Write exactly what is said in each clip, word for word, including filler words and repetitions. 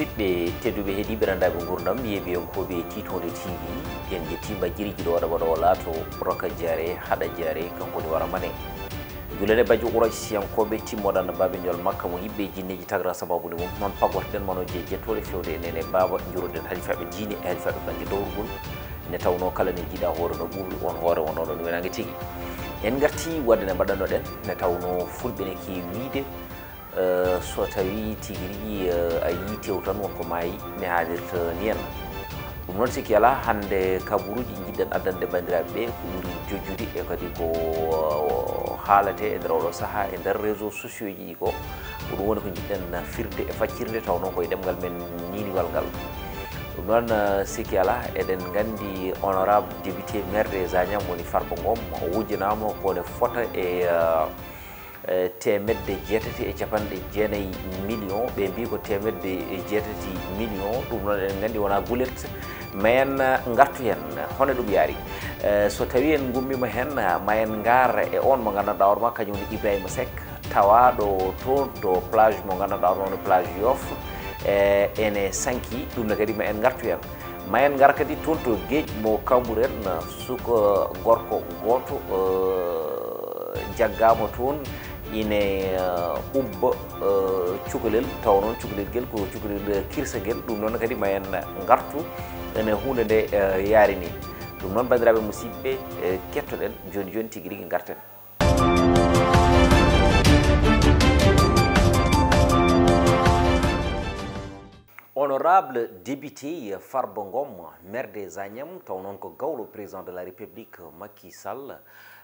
musidɓe tedduɓe heeɗiɓe randaɓe gurdam yeeɓiyankoɓe titonde T V en jettima jiriji ɗo waɗa waɗa o laato roka jaare haɗa jaare kanko woni wara mane julede bajo ɓuuraji siyankoɓe timmoɗan baɓe jol makka mo yimɓe jinneji tagra sababude mum noon pagortoɗen manoje jettore fewde enene baba juroɗen halifaɓe diine e halifaɓe banggue dowrugol ne tawno kala ne jiiɗa hoore no ɓuuri on hoore won oɗon wenangue tigui en garti wadde ne mbaɗannoɗen ne tawno fulɓe ne kewi wiide Uh, so tawi tigi rigui uh, a yi tew tan wonko maayi mi haalirta ni henna ɗum noon sikki ala hande kabaruji jiɗɗen addande bandiraɓe ɓe ko ɓuuri jojjude e kadi ko uh, haalate e nder oɗo saaha e nder réseau sociaux ji ɗi ko ko ɗum woni ko jiɗɗen firde e faccirde taw noon koye ɗemgal men ñiniwal ngal ɗum noon uh, sikki ala eɗen gandi honorable député maire des Agnam woni Farba Ngom o wujjanama kone fota e uh, temedde jeetati e capanɗe jeenayyi million ɓe mbi ko temedde jeetati million ɗum noon eɗen gandi wona gulet ma en gartu hen hono ɗum yaari so tawi en gummima hen ma en gaara e on mo gandanɗa orma kañum woni Ibrahima Seck tawaɗo toon to plage mo gandanɗa orma woni plage Yoff ene sanki ɗum ne kadi ma en gartu hen ma en gar kadi toon to gueƴ mo Camberene suka gorko goto jaggama toon ine uh, ubba uh, cukalel taw noon cukalel guel ko cukalel kirsagel ɗum noon kadi ma en gartu ene hunde nde uh, yaari ni ɗum noon bandiraɓe musidɓe uh, kettoɗen joni joni tigui rigui garten honorable député Farba Ngom maire des Agnam taw noon ko gawlo président de la république Macky Sall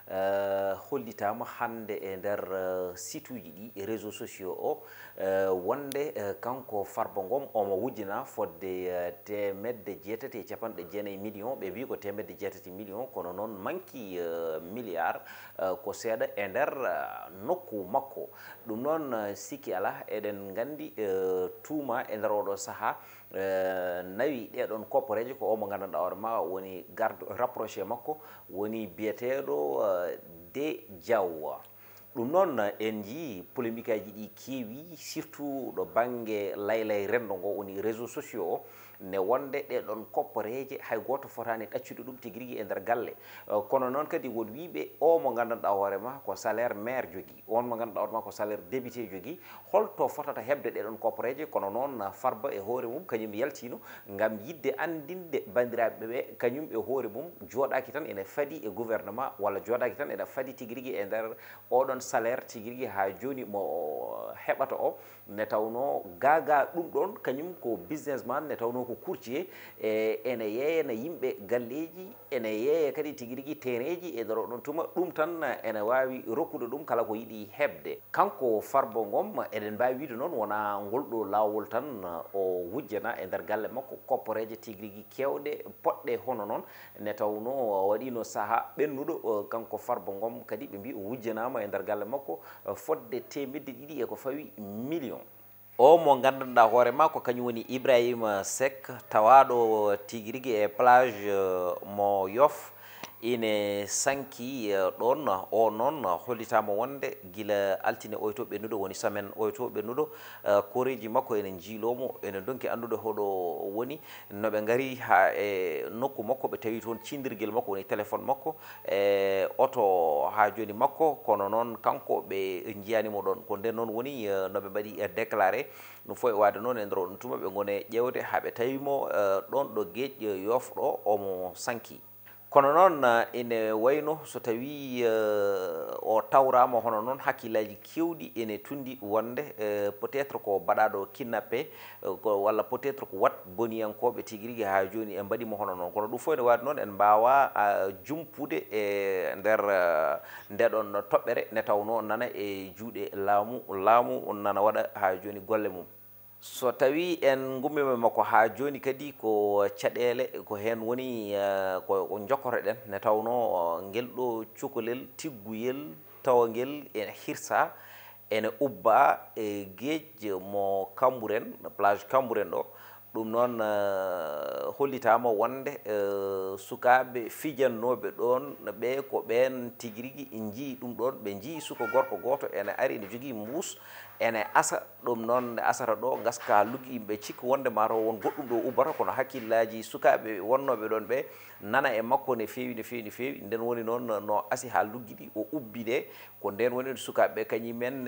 Uh, hollitama hande e nder uh, site uji ɗi e réseaux sociaux o uh, wonde uh, kanko Farba Ngom omo wujjina fodde uh, temedde jeetati e capanɗe jeenayyi million ɓe mbi ko temedde jeetati million kono noon manki uh, milliard uh, ko seeɗa e nder uh, nokku makko ɗum noon uh, sikki ala eɗen gandi uh, tuuma e nder oɗo saaha Uh, nawi ɗeɗon koppareje ko o mo gandanɗa hoore ma woni garde rapproché makko woni biyeteɗo uh, de Diaw ɗum noon en jii polémique aji ɗi keewi surtout ɗo banggue laylay rendo ngo woni réseaux sociaux o ne wonde ɗeɗon koppareje hay goto fotani ɗaccude ɗum tigui rigui e nder galle uh, kono noon kadi won wiɓe o mo gandanɗa hoorema ko salaire maire jogui on mo gandanɗa hoorema ko salaire député jogui holto fotata hebde ɗeɗon koppareje kono noon Farba e hoore mum kañum yaltino gam yidde andinde bandiraɓe ɓe kañum e hoore mum joɗaki tan ene faadi e gouvernement walla joɗaki tan ene faadi tigui rigui e nder oɗon salaire tigui rigui ha joni mo heɓata o ne tawno gaga ɗum ɗon kañum ko businessman ne tawno ko courtier e ene yeeyana yimɓe galleji ene yeeya kadi tigui rigui tereji e nder oɗon tuma ɗum tan ene wawi rokkude ɗum kala ko yiiɗi hebde kanko Farba Ngom eɗen mbawi wiide noon wona ngolɗo lawol tan o wujjana e nder galle makko koppareje tigui rigui kewɗe poɗɗe hono noon ne tawno waɗino saaha ɓennuɗo kanko Farba Ngom kadi ɓe mbi o wujjanama e nder galle makko fodde temedde ɗiɗi e ko fawi million o mo gandanɗa hoore ma ko kañum woni Ibrahima Seck tawaɗo tigui rigui e plage mo Yoff ine sanki ɗon o noon hollitama wonde guila altine oyto ɓennuɗo woni semaine oyto ɓennuɗo koreji makko ene jiilomo ene donki andude hoɗo woni noɓe gari ha e nokku makko ɓe tawi toon cindirguel makko woni téléphone makko e oto ha joni makko kono noon kanko ɓe jiyanimo ɗon ko nden noon woni noɓe mbaɗi déclaré ɗum fo e wade noon e nder oɗon tuma ɓe gone ƴewde haaɓe tawimo ɗon ɗo gueƴ Yoff ɗo omo sanki kono noon ene wayno so tawi uh, o tawrama hono noon hakkillaji kewɗi ene tundi wonde uh, peut être ko baɗaɗo kidnappé uh, ko walla peut être ko wat boniyankoɓe tigui rigui ha joni e mbaɗimo hono noon kono ɗum fo ene wadi noon en mbawa uh, jumpude e nder uh, ndeɗon toɓɓere ne tawno nana e juuɗe laamu laamu nana waɗa ha joni golle mum so tawi en gummima makko ha joni kadi ko caɗele ko hen woni ko jokkotoɗen ne tawno ngel ɗo cukalel tigguyel tawa ngel ene hirsa ene ubba e gueƴ mo Camberene plage Camberene ɗo ɗum noon hollitama wonde sukaɓe fijannoɓe ɗon ɓe ko ɓen tigui rigui jii ɗum ɗon ɓe jii suka gorko goto ene ari ene jogui mbuus ene asa ɗum noon asata ɗo gaska luggi yimɓe cikku wonde mataw won goɗɗum ɗo ubbata kono hakkillaji sukaɓe wonnoɓe ɗon ɓe nana e makko ne feewi ne feewi ne feewi nden woni noon no asi ha luggi ɗi o ubbi ɗe ko nden woni sukaɓeɓe kañumen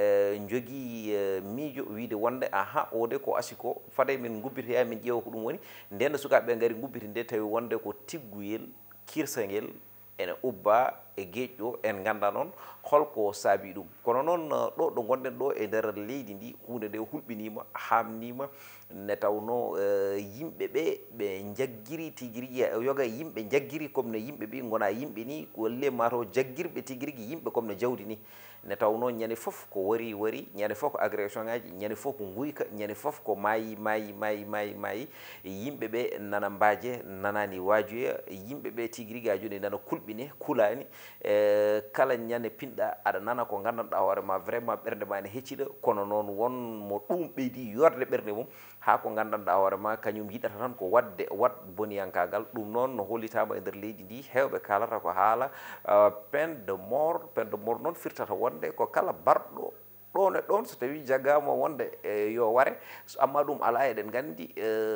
jogui miijo wiide wonde aha o de ko asi ko faday min gubbitoya min ƴeewa ko ɗum woni nden sukaɓeɓe gaari gubbiti nde tawi wonde ko tigguyel kirsagel ene ubba e geeƴƴo en ganda noon holko saabi ɗum kono noon ɗo ɗo gonɗen ɗo e nder leydi ndi hunde nde hulɓinima hamnima ne tawno yimɓe ɓe ɓe jagguiri tiguirigui yoga yimɓe jagguiri comme no yimɓe ɓe gona yimɓe ni golle mataw jagguirɓe tiguirigui yimɓe comme no jawdi ni ne tawno ñande foof ko wari wari ñande foof ko agression ngaji ñande foof ko guyka ñande foof ko maayi maayi maayi maayi maayi yimɓe ɓe nana mbaje nanani wajuya yimɓe ɓe tiguirigui ha joni nana kulɓine kulani e kala ñande pinɗa aɗa nana ko gandanɗa hoorema vraiment ɓerde ma ne hecciɗa kono noon won mo ɗum ɓeydi yorde ɓerde mum ha ko gandanɗa hoorema kañum yiɗata tan ko wadde wat boniyankagal ɗum noon no hollitama e nder leydi ndi hewɓe kalata ko haala peine de mort peine de mort noon firtata wonde ko kala barɗo ɗon e ɗon so tawi jaggama wonde yo ware amma ɗum ala eɗen gandi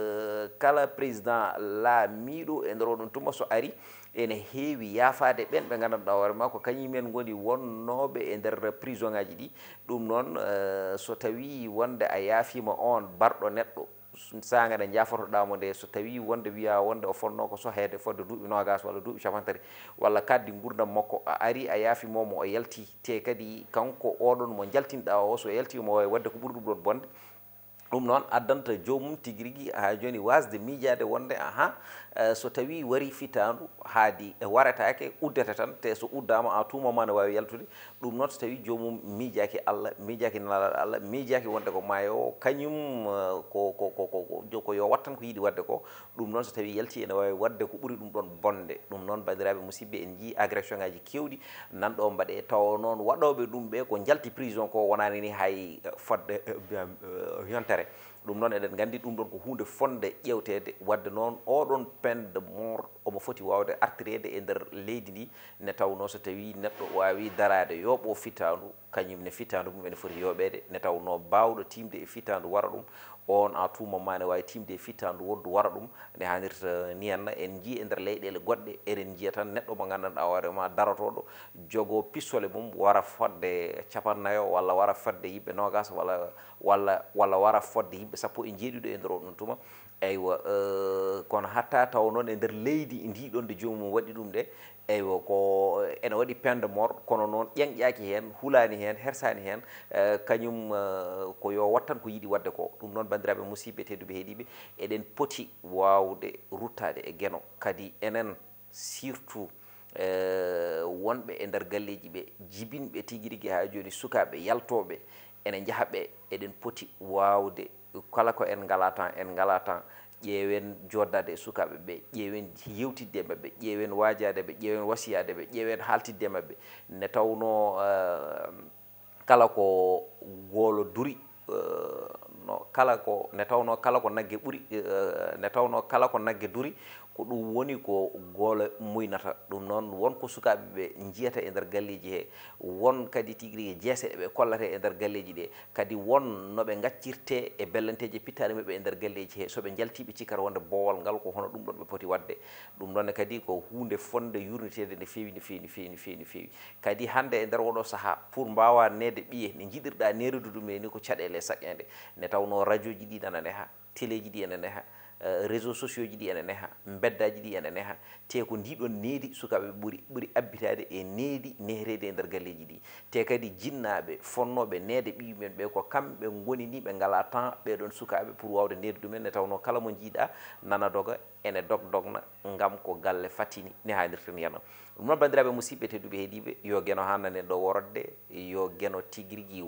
kala président laamiɗo e nder oɗon tuma so ari ene heewi yaafade ɓen ɓe gandanɗa hoorema ko kañumen goni wonnoɓe e nder prison ngaji ɗi ɗum noon so tawi wonde a yaafima on barɗo neɗɗo saga nde jafotoɗamo nde so tawi wonde wiya wonde o fonno ko sohede fodde duuɓi nogas walla duuɓi capantati walla kaddi gurdam makko a ari a yaafimomo o yalti te kadi kanko oɗon mo jaltinɗa o so yaltima o wadde ko ɓuuri ɗum ɗon bonde ɗum noon addanta jomum tiguiri rigui ha joni wasde miijade wonde aha so tawi wari fitandu haadi waratake uddete tan te so uddama à tout moment ne wawi yaltude ɗum noon so tawi jomum miijaki Allah miijaki nalaɗo Allah miijaki wonde ko maayo kañum ko ko ko ko yo wattan ko yiiɗi wadde ko ɗum noon so tawi yalti ene wawi wadde ko ɓuuri ɗum ɗon bonde ɗum noon bandiraɓe musidɓe en jii agression ngaji kewɗi nanɗo mbaɗe taw noon waɗoɓe ɗum ɓe ko jalti prison ko wonani ni hay fodde yontere ɗum noon eɗen gandi ɗum ɗon ko hunde fonde ƴewtede wadde noon oɗon peine de mort omo foti wawde artirede e nder leydi ndi ne tawno so tawi neɗɗo wawi darade yooɓo fitandu kañum ne fitandu mum ene foti yooɓede ne tawno bawɗo timde e fitandu wara ɗum on à tout moment ne wawi timde e fitandu wondu wara ɗum ne hannirta ni henna en jii e nder leyɗele goɗɗe eɗen jiiya tan neɗɗo mo gandanɗa hoorema darotoɗo jogo pistole mum wara fodde capannayo walla wara fodde yimɓe nogas walla walla walla wara fodde yimɓe sappo e jeeɗiɗo e nder oɗon tuma eywa kono hatta taw noon e nder leydi ndiɗon nde jomum waɗi ɗum de eywa ko ene waɗi peine de mort kono noon ƴeŋƴaki hen hulani hen hersani hen kañum ko yo wattan ko yiiɗi wadde ko ɗum noon bandiraɓe musidɓe tedduɓe heeɗiɓe eɗen poti wawde ruttade e gueno kadi enen surtout wonɓe e nder galleji ɓe jibinɓe tigui rigui ha joni sukaɓe yaltoɓe ene jaahaɓe eɗen poti wawde kala ko en ngala temps en ngala temps ƴeewen joddade e sukaɓe ɓe ƴeewen yewtidde e mabɓe ƴeewen wajade ɓe ƴeewen wasiyade ɓe ƴeewen haaltidde e mabɓe ne tawno kala ko goolo duri no kala ko ne tawno kala ko nagge ɓuuri ne tawno kala ko nagge duri ko ɗum woni ko goolo muynata ɗum noon wonko sukaɓe ɓe jiyata e nder galleji he won kadi tigui rigui jeese ɓe kollate e nder galleji ɗe kadi won noɓe gaccirte e bellanteje pittade mabɓe e nder galleji he soɓe jaltiɓe cikkata wonde boowal ngal ko hono ɗum ɗon ɓe poti wadde ɗum ɗonne kadi ko hunde fonde yurnitede ne feewi ne feewi ne feewi ne feewi ne feewi kadi hande e nder oɗo saaha pour mbawa nede ɓiye ne jiɗirɗa nerude ɗum ni ko caɗele saƴƴede ne tawno radio ji ɗi nana neha téléji ɗi ene neha réseaux sociaux ji ɗi ene neha beddaji ɗi ene neha te ko ndiɗon needi sukaɓe ɓuuri ɓuuri abbitade e needi nehrede e nder galleji ɗi te kadi jinnaɓe fonnoɓe neede ɓiyumen ɓe ko kamɓe goni ni ɓe ngala temps ɓeɗon sukaɓe pour wawde neede ɗumen ne tawno kala mo jiiɗa nana doga ene dog dogna ngam ko galle fatini ne hannirta ni yano ɗum noon bandiraɓe musidɓe tedduɓe heeɗiɓe yo gueno hannanen ɗo worodde yo gueno tigui rigui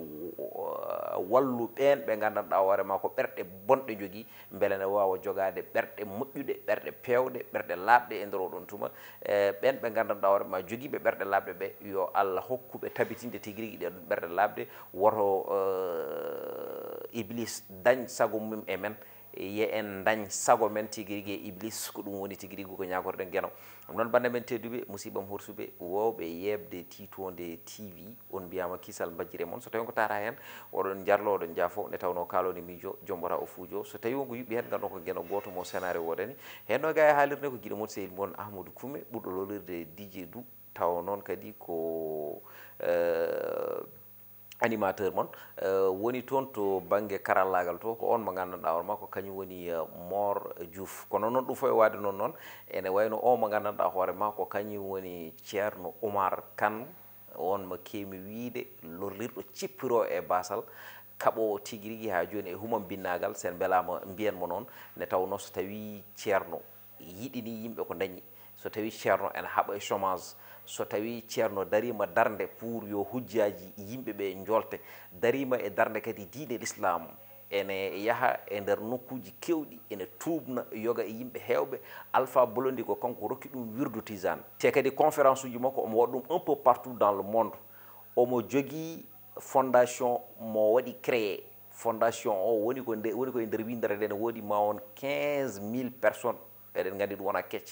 wallu ɓen ɓe gandanɗa hoorema ko ɓerɗe bonɗe jogui beele ne wawa jogade ɓerɗe moƴƴuɗe ɓerɗe pewɗe ɓerɗe laaɓɗe e nder oɗon tuma ɓen ɓe gandanɗa hoorema joguiɓe ɓerɗe laaɓɗe ɓe yo Allah hokkuɓe tabitinde tigui rigui ɗen ɓerɗe laaɓɗe woto iblis dañ sago mum e men ye en dañ sago men tigi rigui e iblis ko ɗum woni tigi rigui ko ñagorɗen gueno ɗum noon bande men tedduɓe musibam horsuɓe wowɓe yebde titonde tv on mbiyama kisal bajjire moon so tawi ko tara hen oɗon jarlo oɗon jaafo nde tawno kaloni miijo jombora o fuujo so tawi wonko yuɓɓi hen ganduɗon ko gueno goto mo scénario wodani hen ɗo ga e haalirde ko guiɗo moon sehil moon ahmadou Koume ɓurɗo lolirde dj dou taw noon kadi ko animateur mon woni toon to banggue karallagal to ko on mo gandanɗa on ma ko kañum woni Mor Diouf kono noon ɗum fo e wade noon noon ene wayno o mo gandanɗa hoore ma ko kañum woni ceerno Oumar Kane on mo keemi wiide lorlirɗo cippiro e basal kaɓo tigui rigui ha joni e humam binnagal sen beelama mbiyanmo noon nde tawno so tawi ceerno yiɗini yimɓe ko dañi so tawi ceerno ene haaɓa e chômage so tawi ceerno darima darde pour yo hujjaji yimɓe ɓe jolte darima e darde kadi diine l'islam ene yaaha e nder nokkuji kewɗi ene tuubna yoga e yimɓe hewɓe Alpha Blondy ko kanko rokki ɗum wirdu tisane te kadi conférence uji makko omo waɗa ɗum un peu partout dans le monde omo jogui fondation mo waɗi créé fondation o woni ko nde woni koye nder windere nde ne woodi ma on quinze mille personnes eɗen gandi ɗum wona kecce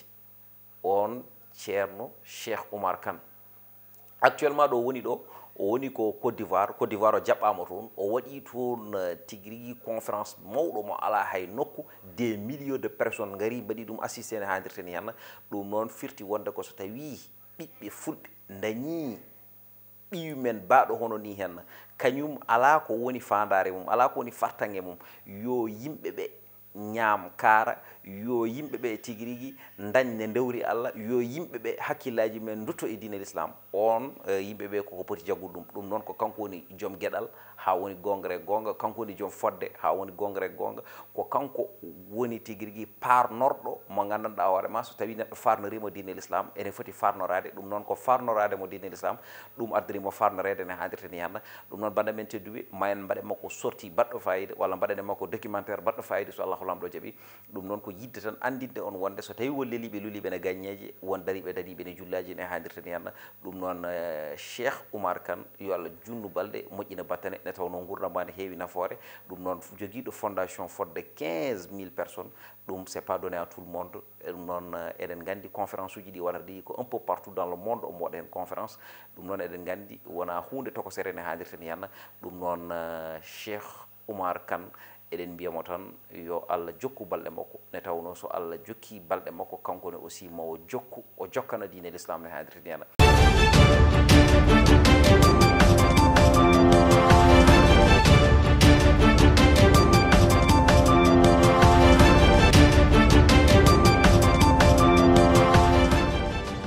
on ceerno Cheikh Oumar Kane actuellement ɗo woni ɗo o woni ko Côte d'Ivoire Côte d'Ivoire o jaɓɓama toon o waɗi toon tigui rigui conférence mawɗo mo ala hay nokku des millions de personnes gari mbaɗi ɗum assisté ne haadirta ni henna ɗum noon firti wonde ko so tawi ɓiɓɓe fulɓe dañi ɓiyu men baɗo hono ni henna kañum ala ko woni fandare mum ala ko woni fartange mum yo yimɓe ɓe ñaam kaara yo yimɓe ɓe tigui rigui dañne ndewri Allah yo yimɓe ɓe hakkillaji men dutto e diine l'islam on yimɓe ɓe koko poti jaggude ɗum ɗum noon ko kanko woni joom gueɗal ha woni gongre gonga kanko woni joom fodde ha woni gongre gonga ko kanko woni tigui rigui parnorɗo mo gandanɗa hoore ma so tawi neɗɗo farnorimo diine l'islam ene foti farnorade ɗum noon ko farnorade mo diine l'islam ɗum addanimo farnorede ne hadirta ni henna ɗum noon banda men tedduɓe ma en mbaɗe makko sorti baɗɗo fayida walla mbaɗene makko documentaire baɗɗo fayida so Allah lamɗo jaaɓi ɗum noon ko yidde tan andinde on wonde so tawi won leliɓe luliɓe ne gagneji won dariɓe dariɓe ne jullaji ne hadirta ni henna ɗum noon Cheikh Oumar Kane yo Allah junnu balɗe moƴƴina battane ne tawno gurdam ma ne heewi nafoore ɗum noon joguiɗo fondation fodde quinze mille personnes ɗum c'est pas donné à tout le monde ɗum noon eɗen gandi conférence uji ɗi waɗata ɗi ko un peu partout dans le monde omo waɗa hen conférence ɗum noon eɗen gandi wona hunde tokosere ne hadirta ni henna ɗum noon Cheikh Oumar Kane eɗen mbiyamo tan yo Allah jokku balɗe makko ne tawno so Allah jokki balɗe makko kankone aussi mawo jokku o jokkana diine l'islam ne hadirta ni henna